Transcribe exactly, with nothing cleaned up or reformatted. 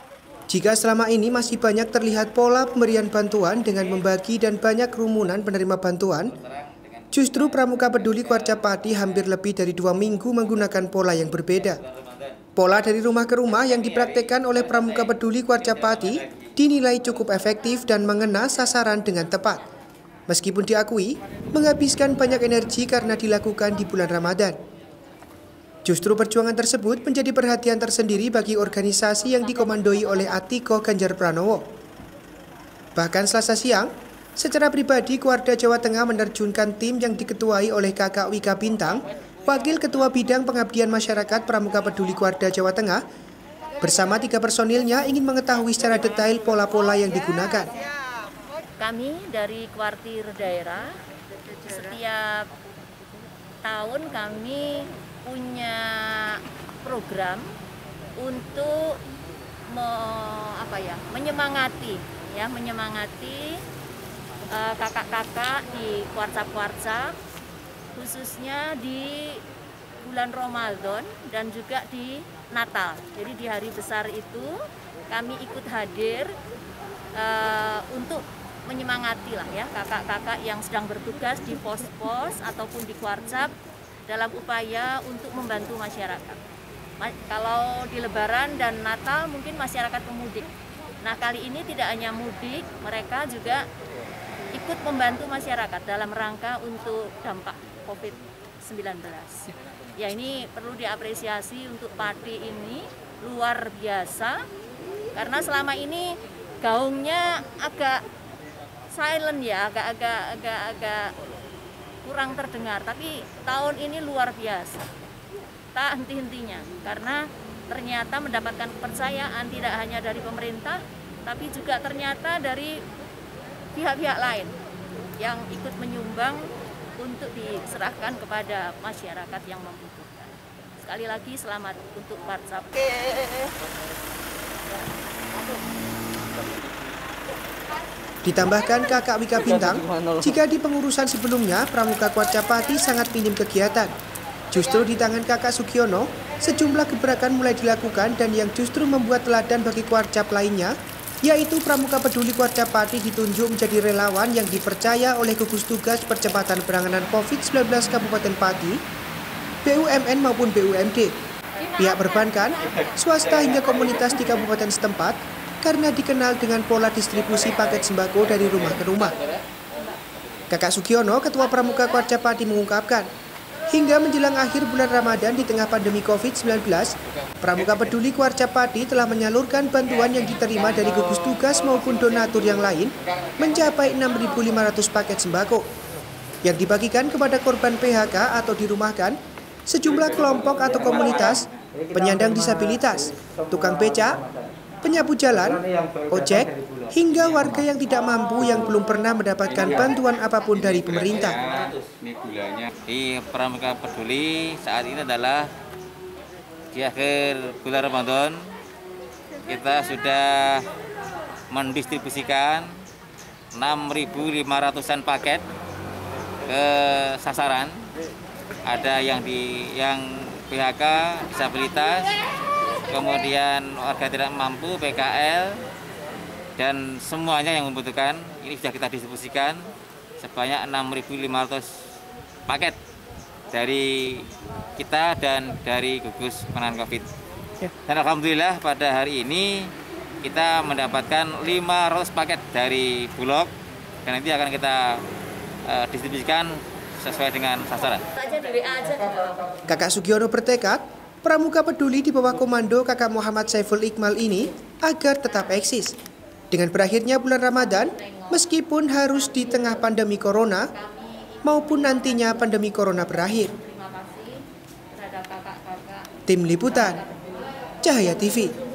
Jika selama ini masih banyak terlihat pola pemberian bantuan dengan membagi dan banyak kerumunan penerima bantuan, justru Pramuka Peduli Kuarcapati hampir lebih dari dua minggu menggunakan pola yang berbeda. Pola dari rumah ke rumah yang dipraktekkan oleh Pramuka Peduli Kuarcapati dinilai cukup efektif dan mengena sasaran dengan tepat. Meskipun diakui, menghabiskan banyak energi karena dilakukan di bulan Ramadan. Justru perjuangan tersebut menjadi perhatian tersendiri bagi organisasi yang dikomandoi oleh Atiko Ganjar Pranowo. Bahkan Selasa siang, secara pribadi Kuarda Jawa Tengah menerjunkan tim yang diketuai oleh Kakak Wika Bintang, Wakil Ketua Bidang Pengabdian Masyarakat Pramuka Peduli Kuarda Jawa Tengah, bersama tiga personilnya ingin mengetahui secara detail pola-pola yang digunakan. Kami dari Kuartir Daerah, setiap tahun kami punya program untuk me, apa ya, menyemangati ya menyemangati kakak-kakak uh, di kuarcap-kuarcap, khususnya di bulan Ramadan dan juga di Natal. Jadi di hari besar itu kami ikut hadir uh, untuk menyemangati lah ya kakak-kakak yang sedang bertugas di pos-pos ataupun di kuarcap dalam upaya untuk membantu masyarakat. Kalau di Lebaran dan Natal mungkin masyarakat pemudik. Nah kali ini tidak hanya mudik, mereka juga ikut membantu masyarakat dalam rangka untuk dampak COVID sembilan belas. Ya ini perlu diapresiasi untuk Pati ini luar biasa, karena selama ini gaungnya agak silent ya, agak-agak agak-agak kurang terdengar, tapi tahun ini luar biasa, tak henti-hentinya, karena ternyata mendapatkan kepercayaan tidak hanya dari pemerintah, tapi juga ternyata dari pihak-pihak lain yang ikut menyumbang untuk diserahkan kepada masyarakat yang membutuhkan. Sekali lagi selamat untuk Kuarcap. Ditambahkan Kakak Wika Bintang, jika di pengurusan sebelumnya Pramuka Kuarcapati sangat minim kegiatan. Justru di tangan Kakak Sugiono, sejumlah gebrakan mulai dilakukan dan yang justru membuat teladan bagi kuarcap lainnya, yaitu Pramuka Peduli Kuarcapati ditunjuk menjadi relawan yang dipercaya oleh gugus tugas percepatan penanganan COVID sembilan belas Kabupaten Pati, B U M N maupun B U M D, pihak perbankan, swasta hingga komunitas di kabupaten setempat, karena dikenal dengan pola distribusi paket sembako dari rumah ke rumah. Kakak Sugiono, Ketua Pramuka Kuarcapati mengungkapkan, hingga menjelang akhir bulan Ramadan di tengah pandemi COVID sembilan belas, Pramuka Peduli Kuarcapati telah menyalurkan bantuan yang diterima dari gugus tugas maupun donatur yang lain mencapai enam ribu lima ratus paket sembako yang dibagikan kepada korban P H K atau dirumahkan, sejumlah kelompok atau komunitas, penyandang disabilitas, tukang becak, penyapu jalan, ojek, hingga warga yang tidak mampu yang belum pernah mendapatkan bantuan apapun dari pemerintah. Di Pramuka Peduli saat ini adalah di akhir bulan Ramadan, kita sudah mendistribusikan enam ribu lima ratusan paket ke sasaran. Ada yang di yang P H K, disabilitas, kemudian warga tidak mampu, P K L, dan semuanya yang membutuhkan. Ini sudah kita distribusikan sebanyak enam ribu lima ratus paket dari kita dan dari gugus penanganan COVID. Dan alhamdulillah pada hari ini kita mendapatkan lima ratus paket dari Bulog, dan nanti akan kita uh, distribusikan sesuai dengan sasaran. Kakak Sugiono bertekad Pramuka Peduli di bawah komando Kakak Muhammad Saiful Iqmal ini agar tetap eksis. Dengan berakhirnya bulan Ramadan, meskipun harus di tengah pandemi corona, maupun nantinya pandemi corona berakhir. Tim Liputan, Cahaya T V.